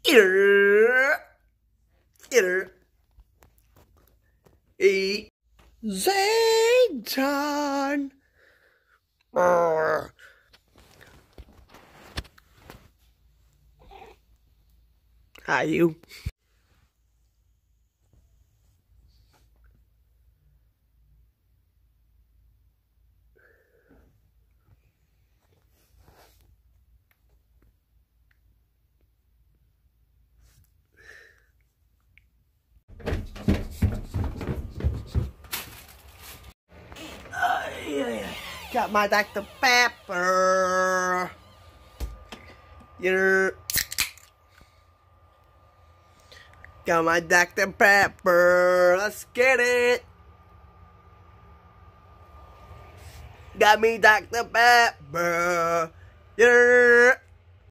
Zayton. How are you? Got my Dr. Pepper. Got my Dr. Pepper. Let's get it. Got me Dr. Pepper.